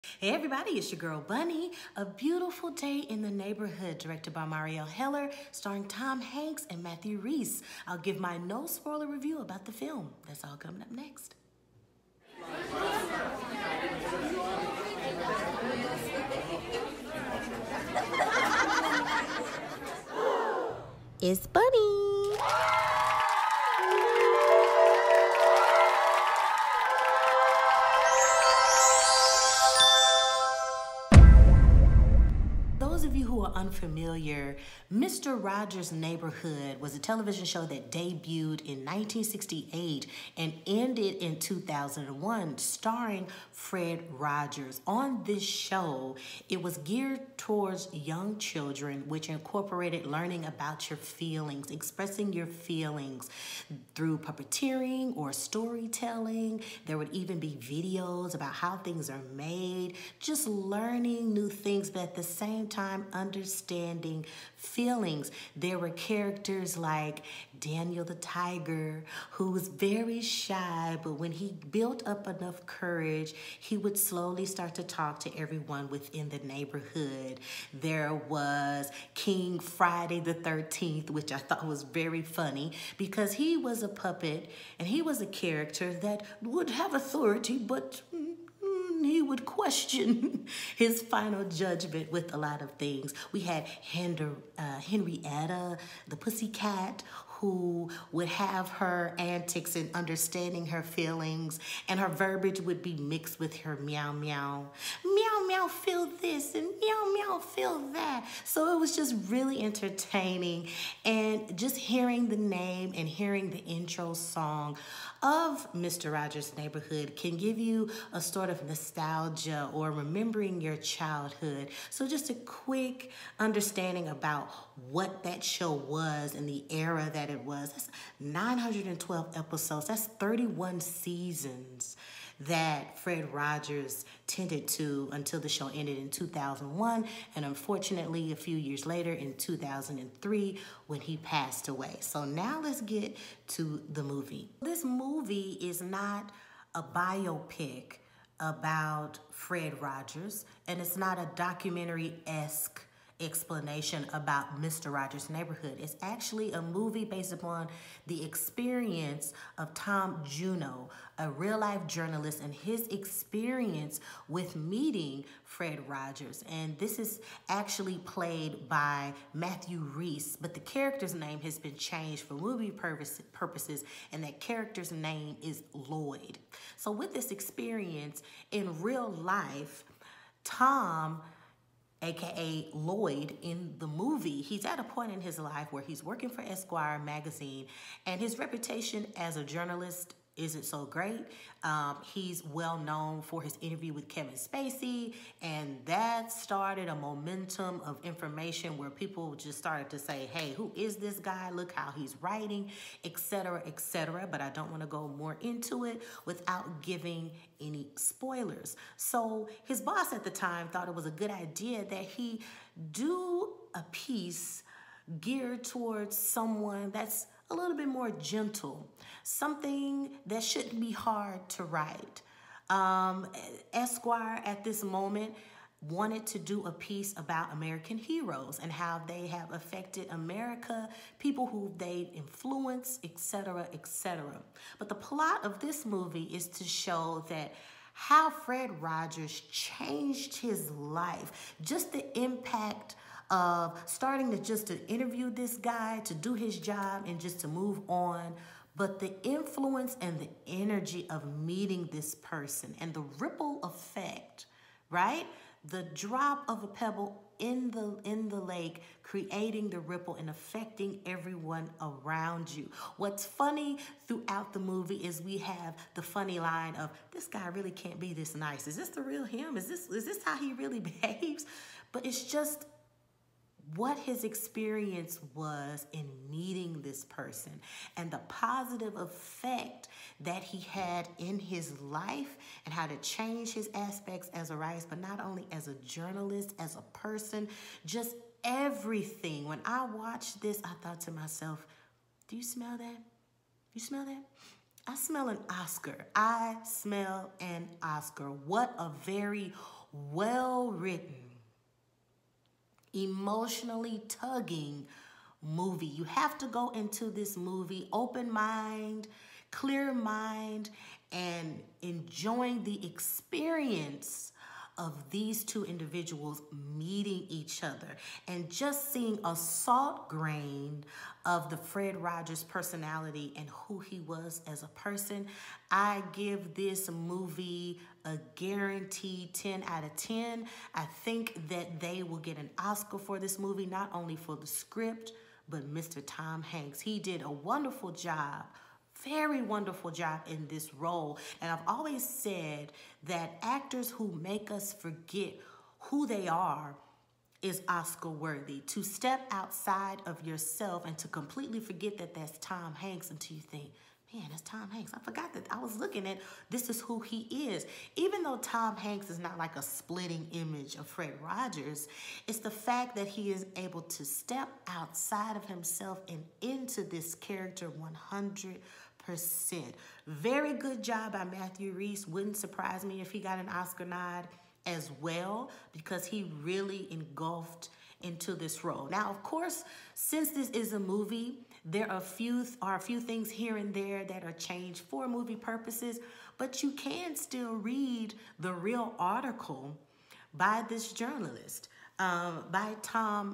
Hey everybody, it's your girl Bunny. A Beautiful Day in the Neighborhood, directed by Marielle Heller, starring Tom Hanks and Matthew Rhys. I'll give my no spoiler review about the film. That's all coming up next. It's Bunny. Those of you who are unfamiliar, Mr. Rogers' Neighborhood was a television show that debuted in 1968 and ended in 2001, starring Fred Rogers. On this show, it was geared towards young children, which incorporated learning about your feelings, expressing your feelings through puppeteering or storytelling. There would even be videos about how things are made, just learning new things, but at the same time understanding feelings. There were characters like Daniel the Tiger, who was very shy, but when he built up enough courage, he would slowly start to talk to everyone within the neighborhood. There was King Friday the 13th, which I thought was very funny because he was a puppet and he was a character that would have authority, but he would question his final judgment with a lot of things. We had Henrietta, the pussycat, who would have her antics and understanding her feelings, and her verbiage would be mixed with her meow meow. Meow meow feel this and meow meow feel that. So it was just really entertaining, and just hearing the name and hearing the intro song of Mr. Rogers' Neighborhood can give you a sort of nostalgia or remembering your childhood. So just a quick understanding about what that show was and the era that it was. That's 912 episodes. That's 31 seasons that Fred Rogers tended to until the show ended in 2001, and unfortunately a few years later in 2003 when he passed away. So now let's get to the movie. This movie is not a biopic about Fred Rogers, and it's not a documentary-esque explanation about Mr. Rogers' Neighborhood. It's actually a movie based upon the experience of Tom Juneau, a real-life journalist, and his experience with meeting Fred Rogers. And this is actually played by Matthew Rhys, but the character's name has been changed for movie purposes, and that character's name is Lloyd. So with this experience in real life, Tom, aka Lloyd in the movie, he's at a point in his life where he's working for Esquire magazine, and his reputation as a journalist isn't so great. He's well known for his interview with Kevin Spacey, and that started a momentum of information where people just started to say, hey, who is this guy? Look how he's writing, etc., etc. But I don't want to go more into it without giving any spoilers. So his boss at the time thought it was a good idea that he do a piece geared towards someone that's a little bit more gentle, something that shouldn't be hard to write. Esquire at this moment wanted to do a piece about American heroes and how they have affected America, people who they influenced, etc., etc. But the plot of this movie is to show that how Fred Rogers changed his life, just the impact of starting to interview this guy, to do his job, and just to move on. But the influence and the energy of meeting this person and the ripple effect, right? The drop of a pebble in the lake, creating the ripple and affecting everyone around you. What's funny throughout the movie is we have the funny line of, this guy really can't be this nice. Is this the real him? Is this how he really behaves? But it's just what his experience was in meeting this person and the positive effect that he had in his life and how to change his aspects as a writer, but not only as a journalist, as a person, just everything. When I watched this, I thought to myself, do you smell that? You smell that? I smell an Oscar. I smell an Oscar. What a very well written, emotionally tugging movie. You have to go into this movie open mind, clear mind, and enjoying the experience of these two individuals meeting each other and just seeing a salt grain of the Fred Rogers personality and who he was as a person. I give this movie a guaranteed 10 out of 10. I think that they will get an Oscar for this movie, not only for the script, but Mr. Tom Hanks. He did a wonderful job, very wonderful job in this role. And I've always said that actors who make us forget who they are is Oscar worthy. To step outside of yourself and to completely forget that that's Tom Hanks until you think, man, that's Tom Hanks. I forgot that I was looking at, this is who he is. Even though Tom Hanks is not like a splitting image of Fred Rogers, it's the fact that he is able to step outside of himself and into this character 100%. Very good job by Matthew Rhys. Wouldn't surprise me if he got an Oscar nod as well, because he really engulfed into this role. Now, of course, since this is a movie, there are a few things here and there that are changed for movie purposes, but you can still read the real article by this journalist, by Tom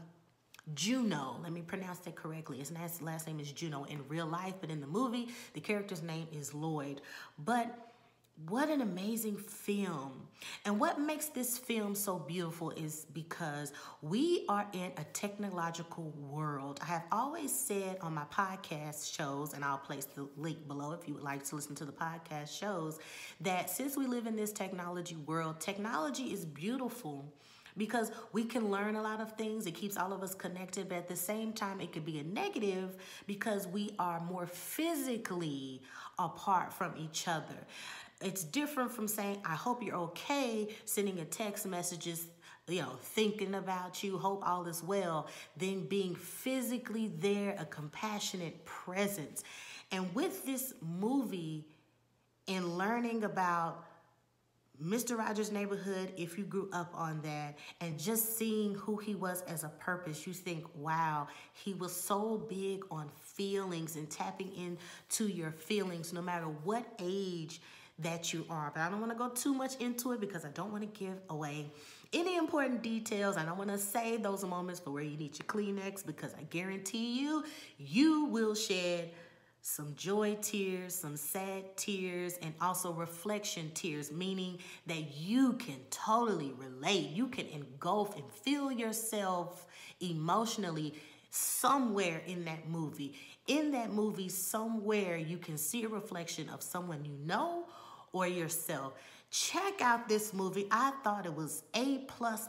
Juno. Let me pronounce that correctly. His last name is Juno in real life, but in the movie, the character's name is Lloyd. But what an amazing film. And what makes this film so beautiful is because we are in a technological world. I have always said on my podcast shows, and I'll place the link below if you would like to listen to the podcast shows, that since we live in this technology world, technology is beautiful because we can learn a lot of things. It keeps all of us connected, but at the same time, it could be a negative because we are more physically apart from each other. It's different from saying, I hope you're okay, sending a text messages, thinking about you, hope all is well, than being physically there, a compassionate presence. And with this movie and learning about Mr. Rogers' Neighborhood, if you grew up on that, and just seeing who he was as a purpose, you think, wow, he was so big on feelings and tapping into your feelings no matter what age that you are. But I don't want to go too much into it because I don't want to give away any important details. I don't want to save those moments for where you need your Kleenex, because I guarantee you will shed some joy tears, some sad tears, and also reflection tears, meaning that you can totally relate. You can engulf and feel yourself emotionally somewhere in that movie. In that movie, somewhere you can see a reflection of someone you know or yourself. Check out this movie. I thought it was A+++.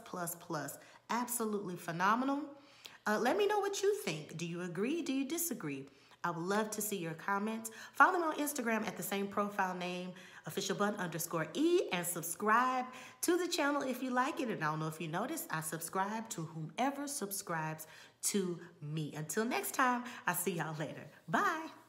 Absolutely phenomenal. Let me know what you think. Do you agree? Do you disagree? I would love to see your comments. Follow me on Instagram at the same profile name, officialbun_E, and subscribe to the channel if you like it. And I don't know if you noticed, I subscribe to whomever subscribes to me. Until next time, I'll see y'all later. Bye.